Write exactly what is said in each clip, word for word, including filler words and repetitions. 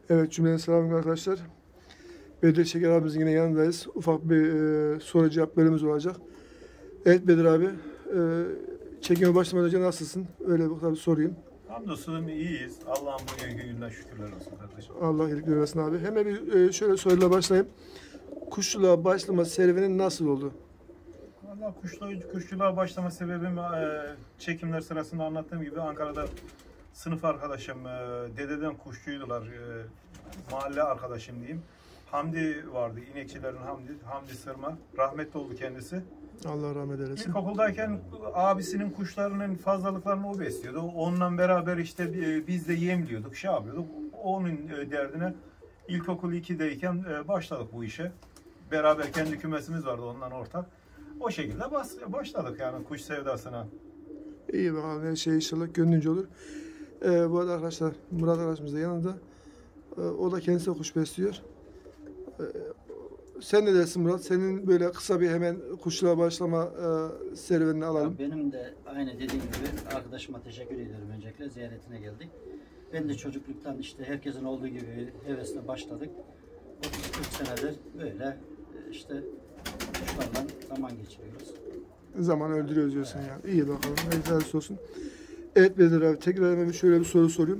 Evet, cümleden selamünaleyküm arkadaşlar. Bedir Şeker abimizin yine yanındayız. Ufak bir e, soru cevap bölümümüz olacak. Evet Bedir abi, e, çekime başlamadan önce nasılsın? Öyle bir tabii sorayım. Hamdolsun iyiyiz. Allah'ın bu iyi gününden şükürler olsun kardeşim. Allah iyilik versin abi. Hemen bir e, şöyle soruyla başlayayım. Kuşçuluğa başlama serüvenin nasıl oldu? Valla kuşla, kuşçuluğa başlama sebebim e, çekimler sırasında anlattığım gibi Ankara'da sınıf arkadaşım, e, dededen kuşçuydular. E, mahalle arkadaşım diyeyim. Hamdi vardı, inekçilerin Hamdi, Hamdi Sırma. Rahmetli oldu kendisi. Allah rahmet eylesin. İlkokuldayken abisinin kuşlarının fazlalıklarını o besliyordu. Onunla beraber işte e, biz de yemliyorduk, şey yapıyorduk. Onun e, derdine ilkokul ikideyken e, başladık bu işe. Beraber kendi kümesimiz vardı ondan ortak. O şekilde bas, başladık yani kuş sevdasına. İyi bakalım, her şey inşallah gönlünce olur. E, bu arada arkadaşlar, Murat arkadaşımız da yanında. E, o da kendisi de kuş besliyor. E, Sen ne dersin Murat? Senin böyle kısa bir hemen kuşçuluğa başlama e, serüvenini alalım. Benim de aynı dediğim gibi arkadaşıma teşekkür ediyorum öncelikle. Ziyaretine geldik. Ben de çocukluktan işte herkesin olduğu gibi hevesle başladık. otuz kırk senedir böyle işte kuşlarla zaman geçiriyoruz. Zaman öldürüyoruz diyorsun yani. İyi bakalım. Güzel olsun. Evet Bedir abi, tekrar hemen şöyle bir soru sorayım.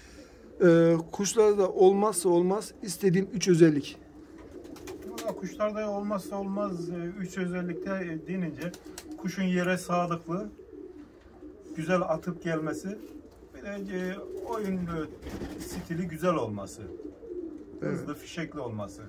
Ee, kuşlarda olmazsa olmaz istediğin üç özellik. Valla kuşlarda olmazsa olmaz e, üç özellikte e, denince kuşun yere sadıklığı, güzel atıp gelmesi, bir de e, oyun e, stili güzel olması, hızlı, Evet. fişekli olması.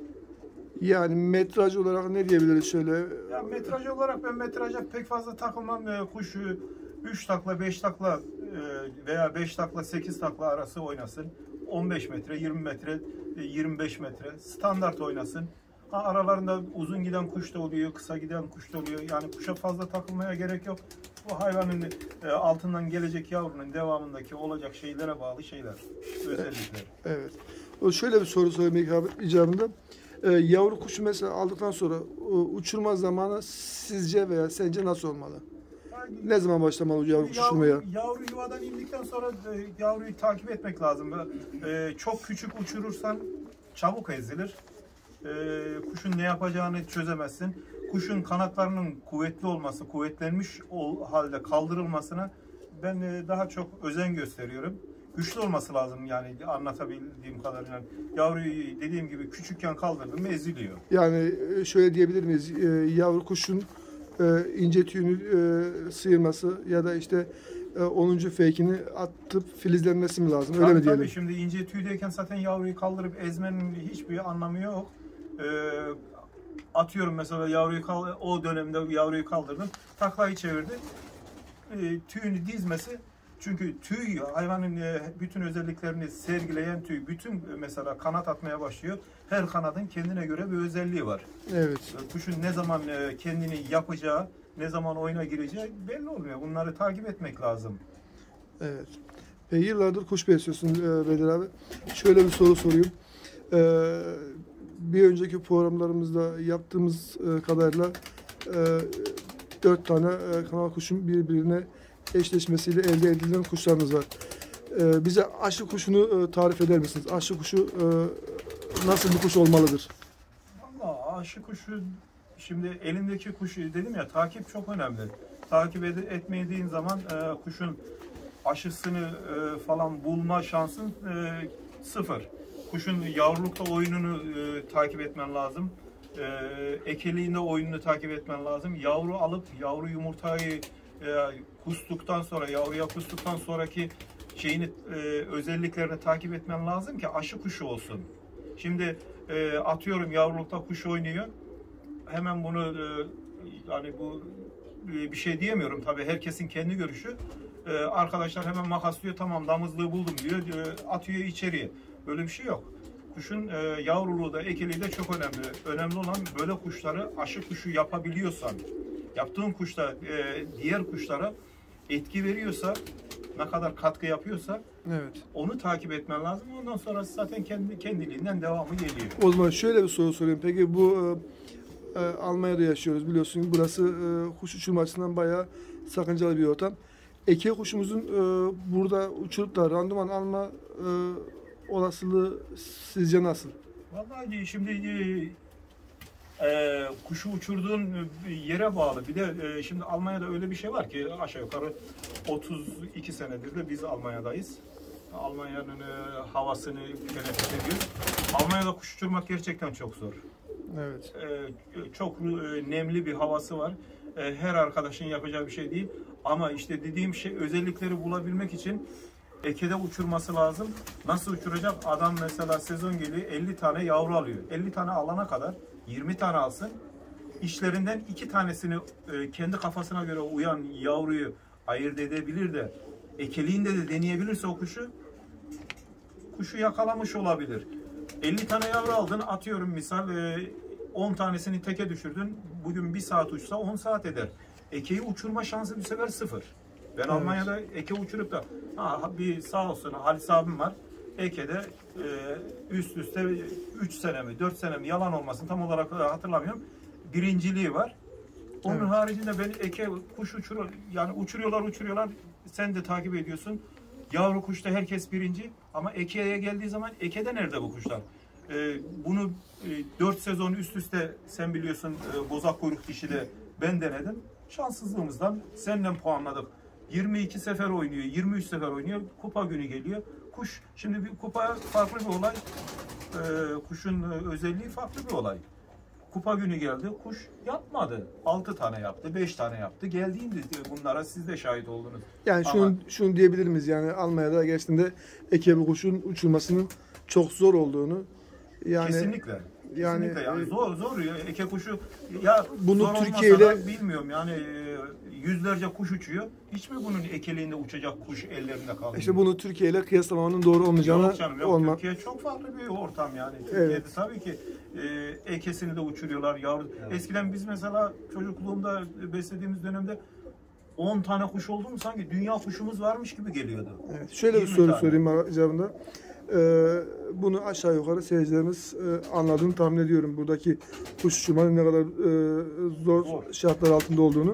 Yani metraj olarak ne diyebiliriz şöyle? Ya metraj olarak ben metraja pek fazla takılmam. E, kuşu üç takla, beş takla e, veya beş takla, sekiz takla arası oynasın. on beş metre, yirmi metre, e, yirmi beş metre standart oynasın. Ha, aralarında uzun giden kuş da oluyor, kısa giden kuş da oluyor. Yani kuşa fazla takılmaya gerek yok. Bu hayvanın e, altından gelecek yavrunun devamındaki olacak şeylere bağlı şeyler, özellikler. Evet. O şöyle bir soru sorayım abi icabında. Ee, yavru kuşu mesela aldıktan sonra o, uçurma zamanı sizce veya sence nasıl olmalı? Yani, Ne zaman başlamalı yavru kuş uçurmaya? Yavru, yavru yuvadan indikten sonra e, yavruyu takip etmek lazım. E, çok küçük uçurursan çabuk ezilir. E, kuşun ne yapacağını çözemezsin. Kuşun kanatlarının kuvvetli olması, kuvvetlenmiş ol, halde kaldırılmasına ben e, daha çok özen gösteriyorum. Güçlü olması lazım yani anlatabildiğim kadarıyla. Yavruyu dediğim gibi küçükken kaldırdım mı eziliyor. Yani e, şöyle diyebilir miyiz? Ee, yavru kuşun e, ince tüyünü e, sıyırması ya da işte e, onuncu fake'ini atıp filizlenmesi mi lazım? Öyle Tabii, mi diyelim? tabii şimdi ince tüydeyken zaten yavruyu kaldırıp ezmenin hiçbir anlamı yok. Ee, atıyorum mesela yavruyu kaldır, o dönemde yavruyu kaldırdım, taklayı çevirdi. Ee, tüyünü dizmesi, çünkü tüy hayvanın e, bütün özelliklerini sergileyen tüy, bütün e, mesela kanat atmaya başlıyor. Her kanadın kendine göre bir özelliği var. Evet. Kuşun ne zaman e, kendini yapacağı, ne zaman oyuna gireceği belli olmuyor. Bunları takip etmek lazım. Evet. E, yıllardır kuş besliyorsun e, Bedir abi. Şöyle bir soru sorayım. E, bir önceki programlarımızda yaptığımız e, kadarıyla e, dört tane e, kanal kuşun birbirine eşleşmesiyle elde edilen kuşlarımız var. E, bize aşı kuşunu e, tarif eder misiniz? Aşı kuşu e, nasıl bir kuş olmalıdır? Valla aşı kuşu, şimdi elindeki kuş dedim ya, takip çok önemli. Takip ed- etmediğin zaman e, kuşun aşısını e, falan bulma şansın e, sıfır. Kuşun yavrulukta oyununu e, takip etmen lazım. E, ekeliğinde oyununu takip etmen lazım. Yavru alıp yavru yumurtayı e, kustuktan sonra, yavruya kustuktan sonraki şeyini e, özelliklerini takip etmen lazım ki aşı kuşu olsun. Şimdi e, atıyorum yavrulukta kuş oynuyor. Hemen bunu e, yani bu e, bir şey diyemiyorum tabii, herkesin kendi görüşü. E, arkadaşlar hemen makaslıyor, tamam damızlığı buldum diyor, e, atıyor içeriye. Böyle bir şey yok. Kuşun e, yavruluğu da ekeliği de çok önemli. Önemli olan böyle kuşları aşı kuşu yapabiliyorsan, yaptığın kuşta e, diğer kuşlara etki veriyorsa, ne kadar katkı yapıyorsa Evet. onu takip etmen lazım. Ondan sonra zaten kendi kendiliğinden devamı geliyor. O zaman şöyle bir soru sorayım. Peki bu e, e, Almanya'da yaşıyoruz biliyorsun. Burası e, kuş uçurma açısından bayağı sakıncalı bir ortam. Eke kuşumuzun e, burada uçurup da randıman alma e, olasılığı sizce nasıl? Vallahi şimdi e, e, kuşu uçurduğun yere bağlı. Bir de e, şimdi Almanya'da öyle bir şey var ki aşağı yukarı otuz iki senedir de biz Almanya'dayız. Almanya'nın e, havasını teneffüs ediyoruz. Almanya'da kuş uçurmak gerçekten çok zor. Evet. E, çok e, nemli bir havası var. E, her arkadaşın yapacağı bir şey değil. Ama işte dediğim şey özellikleri bulabilmek için ekede uçurması lazım. Nasıl uçuracak? Adam mesela sezon geliyor elli tane yavru alıyor. elli tane alana kadar yirmi tane alsın. İşlerinden iki tanesini e, kendi kafasına göre uyan yavruyu ayırt edebilir de ekeliğinde de deneyebilirse o kuşu kuşu yakalamış olabilir. elli tane yavru aldın, atıyorum misal e, on tanesini teke düşürdün. Bugün bir saat uçsa on saat eder. Ekeyi uçurma şansı bir sefer sıfır. Ben evet. Almanya'da eke uçurup da ha, bir sağ olsun Halis abim var. Eke'de e, üst üste üç sene mi dört sene mi yalan olmasın tam olarak hatırlamıyorum. Birinciliği var. Onun evet. haricinde ben eke kuş uçuruyor yani uçuruyorlar uçuruyorlar. Sen de takip ediyorsun. Yavru kuşta herkes birinci ama Eke'ye geldiği zaman Eke'de nerede bu kuşlar? E, bunu e, dört sezon üst üste sen biliyorsun e, bozak kuyruk dişide ben denedim. Şanssızlığımızdan seninle puanladık. yirmi iki sefer oynuyor, yirmi üç sefer oynuyor. Kupa günü geliyor. Kuş, şimdi bir kupa farklı bir olay. Ee, kuşun özelliği farklı bir olay. Kupa günü geldi, kuş yapmadı. altı tane yaptı, beş tane yaptı. Geldiğinde bunlara siz de şahit oldunuz. Yani şunu, Ama, şunu diyebilir miyiz? Yani Almanya'da gerçekten eke bir kuşun uçurmasının çok zor olduğunu. Yani, kesinlikle. Yani, kesinlikle yani e, zor zor ya eke kuşu ya bunu zor Türkiye ile bilmiyorum yani yüzlerce kuş uçuyor. Hiç mi bunun ekeliğinde uçacak kuş ellerinde kalıyor? İşte bunu Türkiye ile kıyaslamanın doğru olmayacağını yok canım, yok. olma. Türkiye çok farklı bir ortam yani. Türkiye'de evet. tabii ki e, ekesini de uçuruyorlar. Yavru. Evet. Eskiden biz mesela çocukluğumda beslediğimiz dönemde on tane kuş oldu mu sanki dünya kuşumuz varmış gibi geliyordu. Evet. Şöyle bir soru tane. sorayım icabında. Ee, bunu aşağı yukarı seyircilerimiz e, anladığını tahmin ediyorum. Buradaki kuş uçurmanın ne kadar e, zor, zor şartlar altında olduğunu.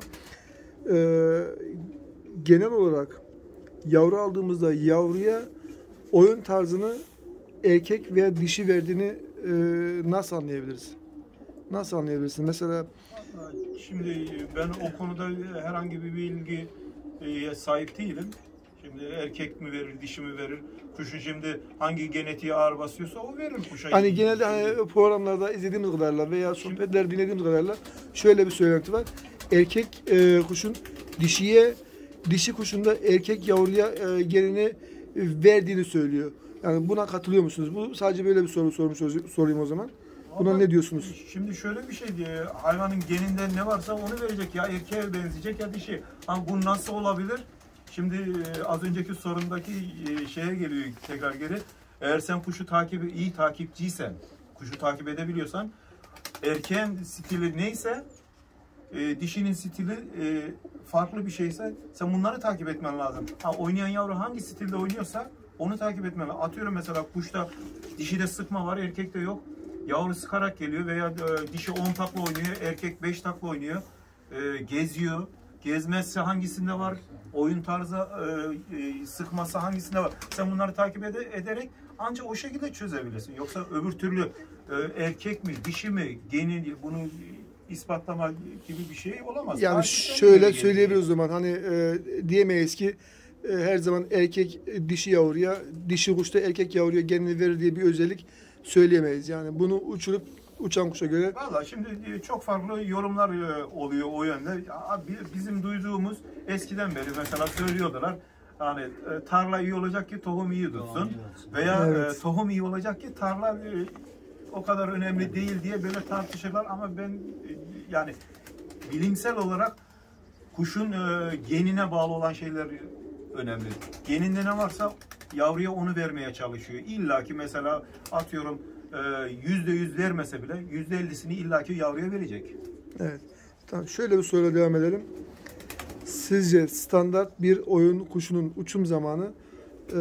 Ee, genel olarak yavru aldığımızda yavruya oyun tarzını erkek veya dişi verdiğini e, nasıl anlayabiliriz? Nasıl anlayabilirsin? Mesela şimdi ben o konuda herhangi bir bilgi e, sahip değilim. Şimdi erkek mi verir, dişi mi verir? Kuşun şimdi hangi genetiği ağır basıyorsa o verir kuşa. Hani genelde hani programlarda izlediğimiz kadarıyla veya sohbetler dinlediğimiz kadarıyla şöyle bir söylenti var. Erkek e, kuşun dişiye, dişi kuşun da erkek yavruya e, genini verdiğini söylüyor. Yani buna katılıyor musunuz? Bu sadece böyle bir soru sormuş sorayım o zaman. Buna Ama ne diyorsunuz? Şimdi şöyle bir şey diye hayvanın geninde ne varsa onu verecek ya erkeğe benzeyecek ya dişi. Ama bu nasıl olabilir? Şimdi e, az önceki sorundaki e, şeye geliyor tekrar geri. Eğer sen kuşu takibi iyi takipçiysen, kuşu takip edebiliyorsan erkeğin stili neyse e, dişinin stili e, farklı bir şeyse sen bunları takip etmen lazım. Ha, oynayan yavru hangi stilde oynuyorsa onu takip etmen lazım. Atıyorum mesela kuşta dişide sıkma var, erkekte yok. Yavru sıkarak geliyor veya e, dişi on takla oynuyor, erkek beş takla oynuyor. E, geziyor. Gezmezse hangisinde var? Oyun tarzı e, e, sıkması hangisinde var? Sen bunları takip ede, ederek ancak o şekilde çözebilirsin. Yoksa öbür türlü e, erkek mi, dişi mi, geni bunu ispatlama gibi bir şey olamaz. Yani Takipten şöyle söyleyebiliriz o zaman hani e, diyemeyiz ki e, her zaman erkek dişi yavruya, dişi kuşta erkek yavruya genini verir diye bir özellik söyleyemeyiz. Yani bunu uçurup uçan kuşa göre. Valla şimdi çok farklı yorumlar oluyor o yönde. Bizim duyduğumuz eskiden beri mesela söylüyordular. Hani tarla iyi olacak ki tohum iyi tutsun. Veya evet. tohum iyi olacak ki tarla o kadar önemli değil diye böyle tartışırlar ama ben yani bilimsel olarak kuşun genine bağlı olan şeyler önemli. Geninde ne varsa yavruya onu vermeye çalışıyor. İlla ki mesela atıyorum yüzde yüz vermese bile yüzde ellisini illaki yavruya verecek. Evet. Tamam. Şöyle bir soruyla devam edelim. Sizce standart bir oyun kuşunun uçum zamanı e,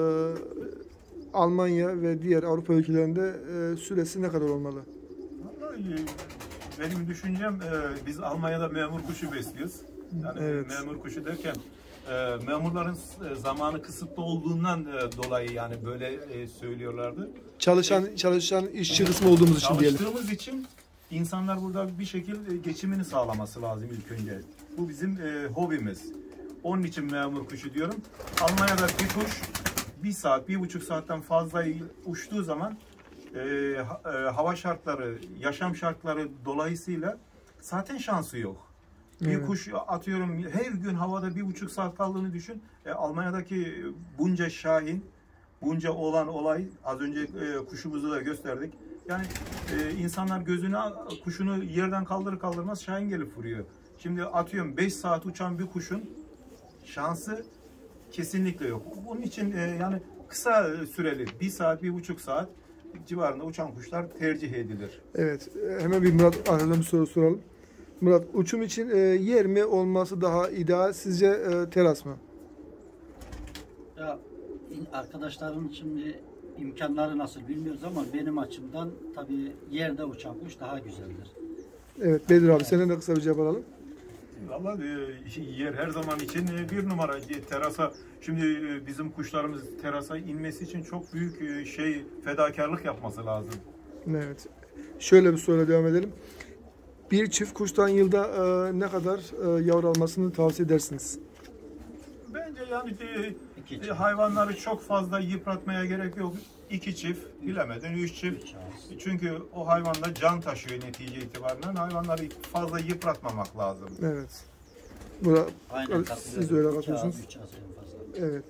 Almanya ve diğer Avrupa ülkelerinde e, süresi ne kadar olmalı? Vallahi benim düşüncem e, biz Almanya'da memur kuşu besliyoruz. Yani evet. memur kuşu derken e, memurların e, zamanı kısıtlı olduğundan e, dolayı yani böyle e, söylüyorlardı. Çalışan çalışan işçi kısmı olduğumuz için diyelim. Çalıştığımız için insanlar burada bir şekilde geçimini sağlaması lazım ilk önce. Bu bizim e, hobimiz. Onun için memur kuşu diyorum. Almanya'da bir kuş bir saat, bir buçuk saatten fazla uçtuğu zaman e, ha- e, hava şartları, yaşam şartları dolayısıyla zaten şansı yok. Bir Evet. kuş atıyorum her gün havada bir buçuk saat kaldığını düşün. E, Almanya'daki bunca şahin, bunca olan olay az önce e, kuşumuzu da gösterdik. Yani e, insanlar gözünü kuşunu yerden kaldırır kaldırmaz şahin gelip vuruyor. Şimdi atıyorum beş saat uçan bir kuşun şansı kesinlikle yok. Bunun için e, yani kısa süreli bir saat, bir buçuk saat civarında uçan kuşlar tercih edilir. Evet. e, Hemen bir Murat arkadaşlar bir soru soralım. Murat, uçum için e, yer mi olması daha ideal sizce, e, teras mı? Ya in- arkadaşların şimdi imkanları nasıl bilmiyoruz ama benim açımdan tabii yerde uçan kuş daha güzeldir. Evet, Bedir abi senden de kısa bir cevap alalım. Vallahi e, yer her zaman için e, bir numara. E, Terasa şimdi e, bizim kuşlarımız terasa inmesi için çok büyük e, şey fedakarlık yapması lazım. Evet. Şöyle bir soruyla devam edelim. Bir çift kuştan yılda e, ne kadar e, yavru almasını tavsiye edersiniz? Bence yani e, İki e, çift. hayvanları çok fazla yıpratmaya gerek yok. İki çift, bilemedin üç çift. Üç ağız. Çünkü o hayvanda can taşıyor netice itibariyle. Hayvanları fazla yıpratmamak lazım. Evet. Murat, Aynen siz de öyle katılıyorum. İki ağız, katıyorsunuz. üç ağız en fazla. Evet.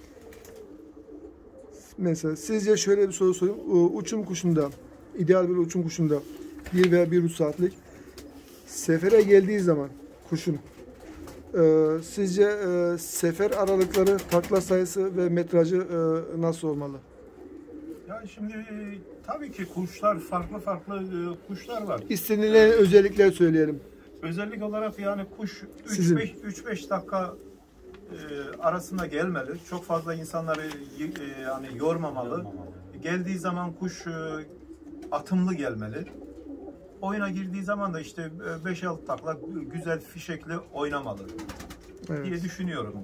Mesela sizce şöyle bir soru sorayım. U- Uçum kuşunda, ideal bir uçum kuşunda bir veya bir buçuk saatlik sefere geldiği zaman kuşun e, sizce e, sefer aralıkları, takla sayısı ve metrajı e, nasıl olmalı? Ya şimdi e, tabii ki kuşlar farklı farklı e, kuşlar var. İstenilen özellikler söyleyelim. Özellik olarak yani kuş Sizin. üç beş dakika e, arasında gelmeli. Çok fazla insanları y- e, yani yormamalı. Yormamalı. Geldiği zaman kuş e, atımlı gelmeli. Oyuna girdiği zaman da işte beş altı takla güzel fişekli oynamalı diye Evet. düşünüyorum.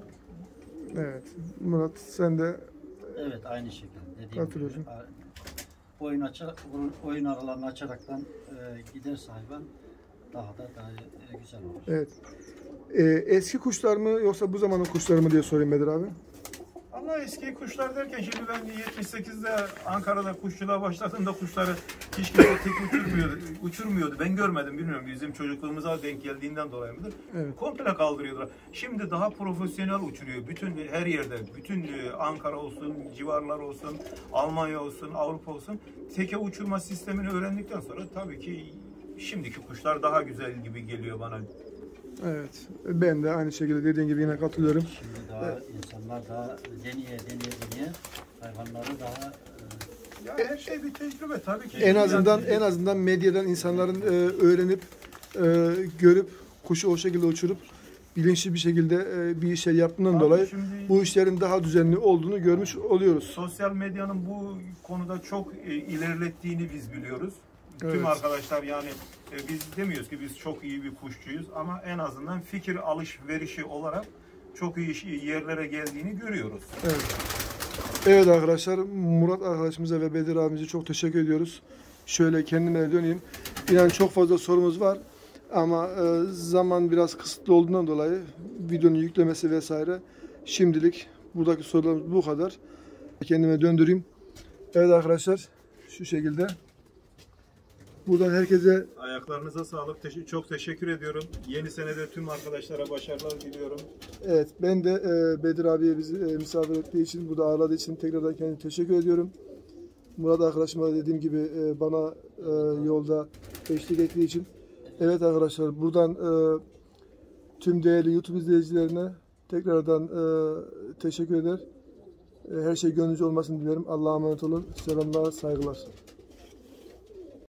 Evet. Murat sen de Evet aynı şekilde dediğim Katılıyorum. gibi. a- Oyun açarak, oyun aralarını açaraktan e, giderse hayvan daha da daha e, güzel olur. evet. E, eski kuşlar mı yoksa bu zamanın kuşları mı diye sorayım Bedir abi. Ama eski kuşlar derken şimdi ben yetmiş sekizde Ankara'da kuşçuluğa başladığımda kuşları hiç kimse tek uçurmuyordu, uçurmuyordu. Ben görmedim bilmiyorum bizim çocukluğumuza denk geldiğinden dolayı mıdır? Evet. Komple kaldırıyorlar. Şimdi daha profesyonel uçuruyor. Bütün her yerde, bütün e, Ankara olsun, civarlar olsun, Almanya olsun, Avrupa olsun. Teke uçurma sistemini öğrendikten sonra tabii ki şimdiki kuşlar daha güzel gibi geliyor bana. Evet. Ben de aynı şekilde dediğin gibi yine katılıyorum. Şimdi daha insanlar daha deneye deneye deneye hayvanları daha e, Ya her şey bir tecrübe tabii ki. En azından Yani- en azından medyadan insanların e, öğrenip e, görüp kuşu o şekilde uçurup bilinçli bir şekilde e, bir işler yaptığından Abi dolayı şimdi- bu işlerin daha düzenli olduğunu görmüş oluyoruz. Sosyal medyanın bu konuda çok e, ilerlettiğini biz biliyoruz. Evet. Tüm arkadaşlar yani e, biz demiyoruz ki biz çok iyi bir kuşçuyuz ama en azından fikir alışverişi olarak çok iyi iş- yerlere geldiğini görüyoruz. Evet. Evet arkadaşlar, Murat arkadaşımıza ve Bedir abimize çok teşekkür ediyoruz. Şöyle kendime döneyim. Yani çok fazla sorumuz var ama e, zaman biraz kısıtlı olduğundan dolayı videonun yüklemesi vesaire şimdilik buradaki sorularımız bu kadar. Kendime döndüreyim. Evet arkadaşlar, şu şekilde. Buradan herkese Ayaklarınıza sağlık. Teş- çok teşekkür ediyorum. Yeni senede tüm arkadaşlara başarılar diliyorum. evet ben de e, Bedir abiye bizi e, misafir ettiği için, burada ağırladığı için tekrardan kendime teşekkür ediyorum. Murat arkadaşıma da dediğim gibi e, bana e, yolda eşlik ettiği için. Evet arkadaşlar, buradan e, tüm değerli YouTube izleyicilerine tekrardan e, teşekkür eder. E, her şey gönlünüzce olmasını dilerim. Allah'a emanet olun. Selamlar, saygılar.